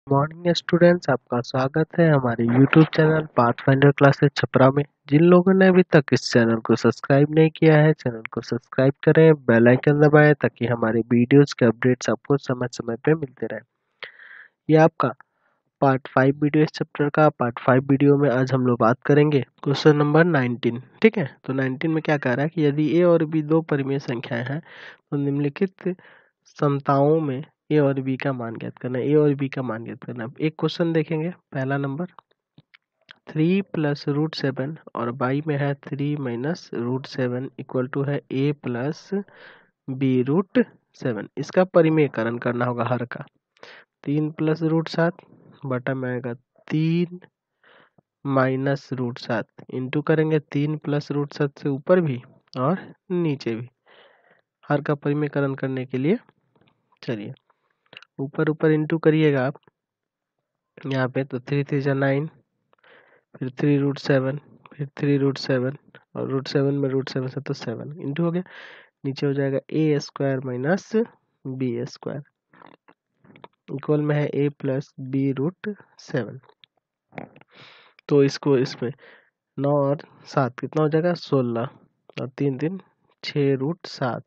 Morning students, आपका स्वागत है हमारे YouTube channel Pathfinder classes Chhapra में। जिन लोगों ने अभी तक इस चैनल को सब्सक्राइब नहीं किया है, चैनल को सब्सक्राइब करें, बेल आइकन दबाएं ताकि हमारे वीडियोस के अपडेट्स आपको समय समय पे मिलते रहें। ये आपका पार्ट 5 वीडियो इस चैप्टर का। पार्ट 5 वीडियो में आज हम लोग बात करेंगे क्वेश्चन नंबर 19। ठीक है, तो 19 में क्या कह रहा है कि यदि ए और बी दो परिमेय संख्याएं हैं तो निम्नलिखित समताओं में ए और बी का मान ज्ञात करना है। ए और बी का मान ज्ञात करना है। एक क्वेश्चन देखेंगे, पहला नंबर 3 प्लस रूट 7 और बाई में है 3 माइनस रूट 7 इक्वल टू है ए प्लस बी रूट 7। इसका परिमेयकरण करना होगा हर का। 3 प्लस रूट 7 बटा में आएगा 3 माइनस रूट 7 इंटू करेंगे 3 प्लस रूट 7 से ऊपर भी और नीचे भी। हर का परिमेयकरण करने के लिए चलिए ऊपर ऊपर इंटू करिएगा आप यहाँ पे, तो 3 3 जा 9, फिर 3 रूट 7, फिर 3 रूट 7 और रूट 7 में रूट 7 से तो 7 इंटू हो गया। नीचे हो जाएगा A square minus B square equal में है ए प्लस बी रूट 7। तो इसको इसमें 9 और 7 कितना हो जाएगा 16 और 3 3 6 रूट 7।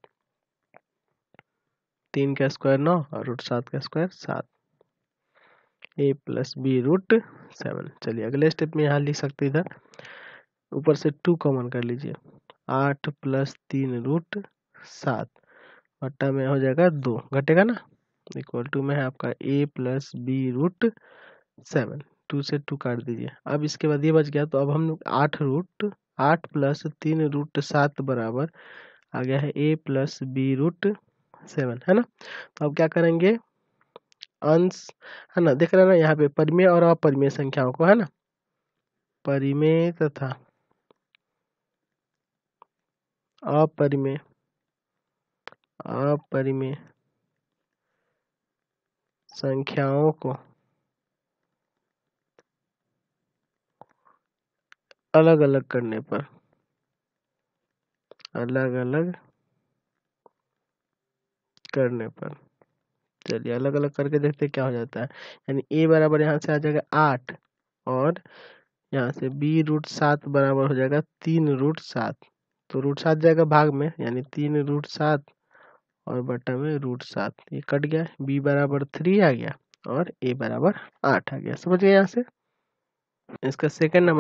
3 का स्क्वायर 9 और रूट 7 का square 7। A plus B root 7। चलिए अगले स्टेप में यहाँ लिख सकते इधर ऊपर से 2 कॉमन कर लीजिए। 8 प्लस 3 रूट 7 बट्टा में हो जाएगा 2 घटेगा ना, इक्वल टू में है आपका ए प्लस बी रूट 7। 2 से 2 काट दीजिए। अब इसके बाद ये बच गया, तो अब हम लोग 8 प्लस 3 रूट 7 बराबर आ गया है ए प्लस बी रूट 7, है ना। तो अब क्या करेंगे, अंश है ना, देख रहे हैं ना यहाँ पे परिमेय और अपरिमेय संख्याओं को, है ना, परिमेय तथा अपरिमेय संख्याओं को अलग अलग करने पर चलिए अलग अलग करके देखते क्या हो जाता है। यानी ए बराबर यहाँ से आ जाएगा 8 और यहाँ से बी रूट 7 बराबर हो जाएगा 3 रूट 7। तो रूट 7 जाएगा भाग में, यानी 3 रूट 7 और बटा में रूट 7, ये कट गया। बी बराबर 3 आ गया और ए बराबर 8 आ गया। समझ गए यहाँ से। इसका सेकंड नंबर